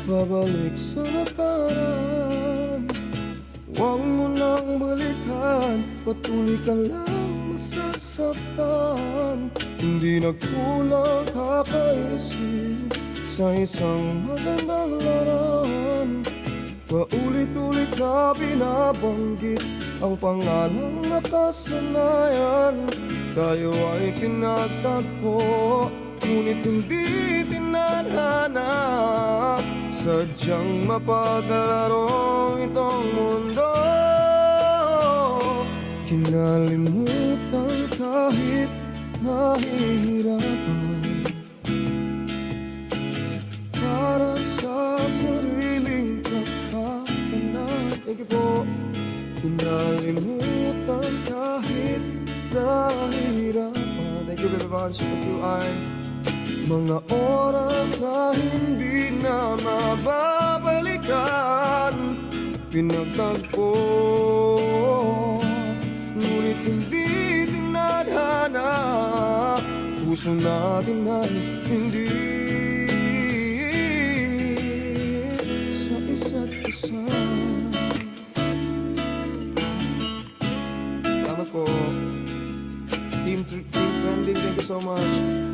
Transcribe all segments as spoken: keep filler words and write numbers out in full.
pabalik sa nakaraan. Huwag mo nang balikan, patuloy ka lang masasaktan. Hindi na kulang kakaisip sa isang magandang larawan. Paulit-ulit na binabanggit ang pangalang nakasanayan. Tayo ay pinagtagpo, ngunit hindi tinadhana. Sadyang mapaglalaro itong mundo. Kinalimutan kahit nahihirapan, para sa sariling kapakanan. Thank you po. Kinalimutan kahit nahihirapan. Thank you very much. Thank you, ay mga oras na hindi na mababalikan. Pinagtagpo, ngunit hindi tinadhana. Puso natin ay hindi sa isa't isa. Salamat po. Team, team Trending, thank you so much.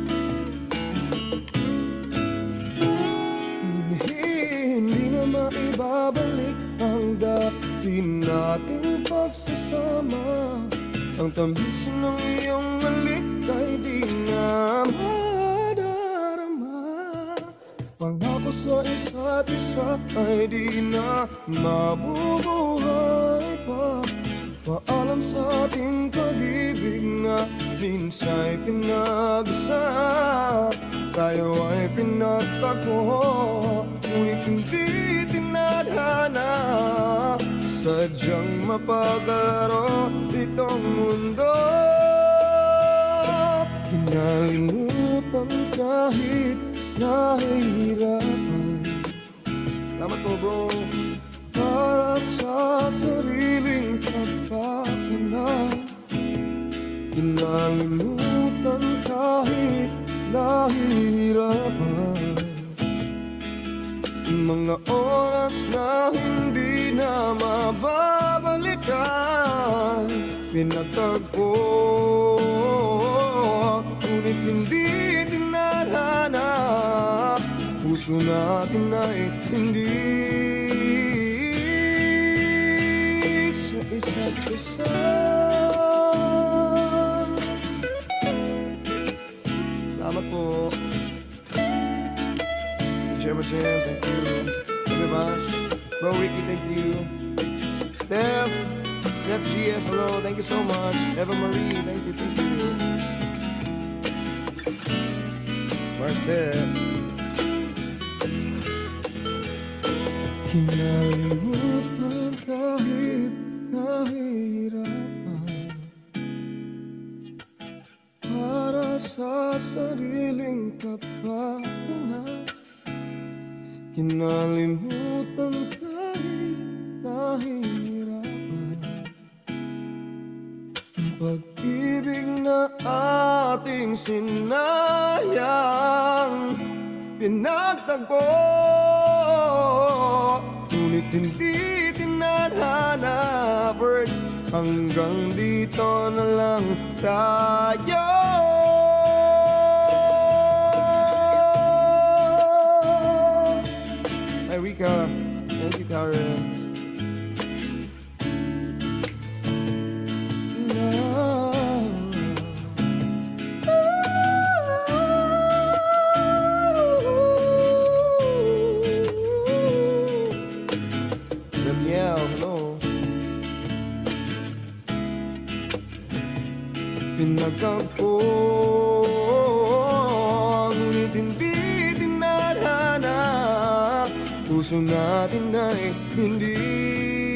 Hindi na maibabalik ang dati nating pagsasama. Ang tamis ng iyong halik ay di na madarama. Pangako sa isa't isa ay di na mabubuhay pa. Paalam sa ating pag-ibig na minsa'y pinag-isa. Tayo ay pinagtagpo, ngunit hindi tinadhana. Sadyang mapaglalaro itong mundo. Kinalimutan kahit nahihirapan. Salamat po, bro. Para sa sariling kapakanan. Kinalimutan kahit nahihirapan. Mga oras na hindi na mababalikan. Pinagtagpo, ngunit hindi tinadhana. Puso natin ay hindi sa isa't isa. Salamat po. Gemma Jam, thank you. Thank you very much. Bro Ricky, thank you. Steph, Steph G F, hello, thank you so much. Eva Marie, thank you, thank you. Marcel. Kinalimutan kahit nahihirapan. Para sa sariling kapakanan. Kinalimutan kahit nahihirapan. Ang pag-ibig na ating sinayang. Pinagtagpo, ngunit hindi tinadhana. First, hanggang dito na lang tayo. Hi Rika, thank you Karen. Pinagtagpo, ngunit hindi tinadhana. Puso natin ay hindi